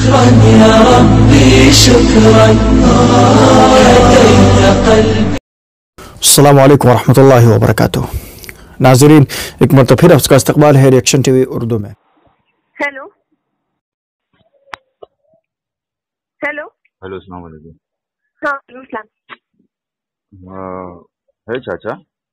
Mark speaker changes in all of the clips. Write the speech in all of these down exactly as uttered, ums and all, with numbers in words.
Speaker 1: شكرا يا ربي شكرا هديت قلبي.
Speaker 2: السلام علیکم ورحمۃ اللہ وبرکاتہ. ناظرین ایک مرتبہ پھر آپ کا استقبال ہے ریئیکشن ٹی وی اردو میں.
Speaker 3: ہیلو ہیلو
Speaker 4: ہیلو السلام علیکم.
Speaker 3: ہاں وعلیکم السلام.
Speaker 4: ہے چاچا؟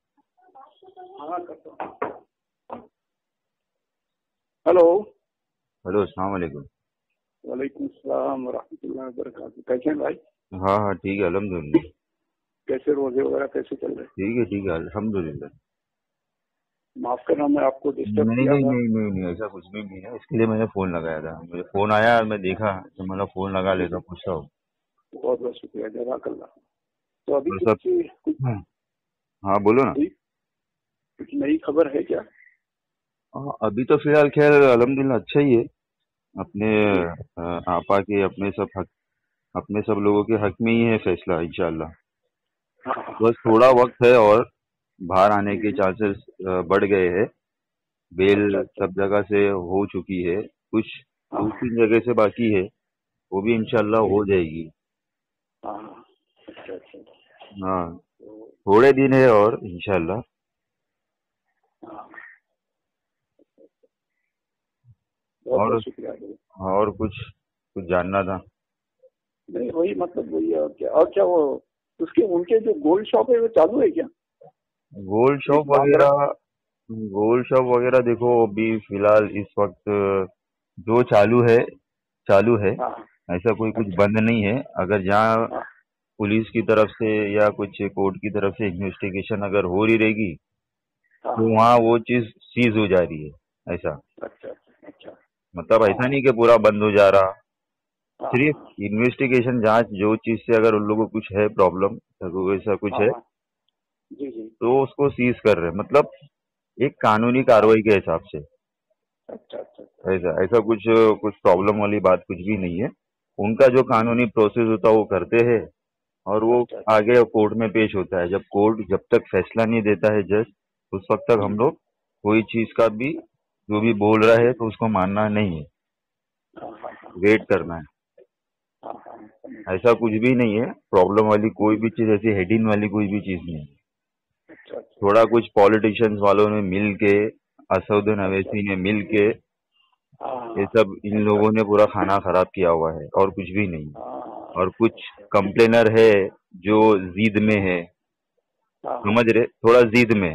Speaker 5: ہلو
Speaker 4: ہیلو السلام علیکم.
Speaker 5: وعلیکم السلام ورحمۃ اللہ وبرکاتہ. کیسے ہیں بھائی؟
Speaker 4: ہاں ہاں ٹھیک ہے الحمد للہ.
Speaker 5: کیسے روزے وغیرہ کیسے چل رہے ہیں؟
Speaker 4: ٹھیک ہے ٹھیک ہے الحمد للہ.
Speaker 5: معاف کرنا میں آپ کو ڈسٹرب
Speaker 4: نہیں
Speaker 5: کیا
Speaker 4: نہیں
Speaker 5: تھا.
Speaker 4: نہیں نہیں نہیں ایسا کچھ بھی نہیں ہے. اس کے لیے میں نے فون لگایا تھا. مجھے فون آیا اور میں دیکھا تو میں نے فون لگا لیتا پوچھتا ہوں.
Speaker 5: بہت بہت شکریہ جزاک اللہ. تو ابھی
Speaker 4: تو
Speaker 5: کچھ
Speaker 4: سب
Speaker 5: کچھ
Speaker 4: ہاں بولو نا.
Speaker 5: کچھ نئی خبر ہے کیا؟
Speaker 4: ہاں ابھی تو فی الحال خیر الحمد للہ اچھا ہی ہے. اپنے آپا کے اپنے سب حق اپنے سب لوگوں کے حق میں ہی ہے فیصلہ انشاءاللہ. بس تھوڑا وقت ہے اور باہر آنے کے چانسز بڑھ گئے ہیں. بیل سب جگہ سے ہو چکی ہے. کچھ دو تین جگہ سے باقی ہے وہ بھی انشاءاللہ ہو جائے گی. ہاں تھوڑے دن ہے اور انشاءاللہ. اور اور کچھ کچھ جاننا تھا؟
Speaker 5: نہیں وہی مطلب وہی ہے. اور کیا وہ اس کے ان کے جو گولڈ شاپ ہے وہ چالو ہے کیا؟
Speaker 4: گولڈ شاپ وغیرہ گولڈ شاپ وغیرہ دیکھو ابھی فی الحال اس وقت جو چالو ہے چالو ہے. ایسا کوئی کچھ بند نہیں ہے. اگر جہاں پولیس کی طرف سے یا کچھ کورٹ کی طرف سے انویسٹیگیشن اگر ہو رہی رہے گی تو وہاں وہ چیز سیز ہو جا رہی ہے. ایسا مطلب ایسا نہیں کہ پورا بند ہو جا رہا. صرف انویسٹیگیشن جانچ جو چیز سے اگر ان لوگوں کو کچھ ہے پرابلم ایسا کچھ ہے تو اس کو سیز کر رہے. مطلب ایک قانونی کارروائی کے حساب سے. ایسا ایسا کچھ کچھ پرابلم والی بات کچھ بھی نہیں ہے. ان کا جو قانونی پروسیس ہوتا ہے وہ کرتے ہیں اور وہ آگے کورٹ میں پیش ہوتا ہے. جب کورٹ جب تک فیصلہ نہیں دیتا ہے جج اس وقت تک ہم لوگ کوئی چیز کا بھی جو بھی بول رہا ہے تو اس کو ماننا نہیں ہے. ویٹ کرنا ہے. ایسا کچھ بھی نہیں ہے. پرابلم والی کوئی بھی چیز ایسی ہیڈنگ والی کوئی بھی چیز نہیں ہے. تھوڑا کچھ پالیٹیشینس والوں نے مل کے اسد اویسی نے مل کے یہ سب ان لوگوں نے پورا کھانا خراب کیا ہوا ہے اور کچھ بھی نہیں. اور کچھ کمپلینر ہے جو زید میں ہے سمجھ رہے تھوڑا زید میں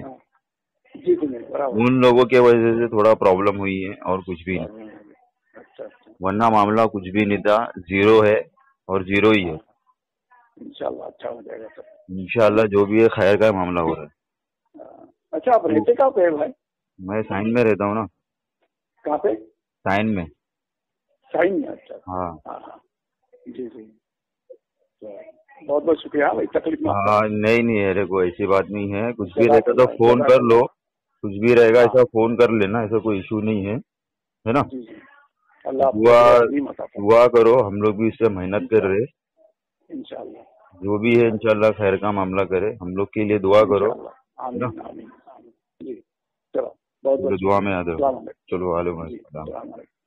Speaker 4: ان لوگوں کی وجہ سے تھوڑا پرابلم ہوئی ہے اور کچھ بھی نہیں. ورنہ معاملہ کچھ بھی نہیں تھا. زیرو ہے اور زیرو ہی ہے.
Speaker 5: انشاءاللہ اچھا ہو جائے گا سر.
Speaker 4: انشاءاللہ جو بھی ہے خیر کا معاملہ ہو رہا ہے.
Speaker 5: اچھا آپ رہتے کہاں پہ بھائی؟
Speaker 4: میں سائن میں رہتا ہوں نا.
Speaker 5: کہاں پہ؟
Speaker 4: سائن میں.
Speaker 5: سائن میں. اچھا
Speaker 4: ہاں
Speaker 5: جی جی بہت بہت شکریہ بھائی. تکلیف
Speaker 4: ہاں نہیں نہیں ارے کوئی ایسی بات نہیں ہے. کچھ بھی رہتا تو فون کر لو. کچھ بھی رہے گا ایسا فون کر لینا. ایسا کوئی ایشو نہیں ہے ہے نا. دعا دعا کرو. ہم لوگ بھی اس سے محنت کر رہے.
Speaker 5: انشاءاللہ
Speaker 4: جو بھی ہے انشاءاللہ خیر کا معاملہ کرے. ہم لوگ کے لیے دعا کرو.
Speaker 5: چلو
Speaker 4: دعا میں یاد رکھو. چلو وعلیکم السلام.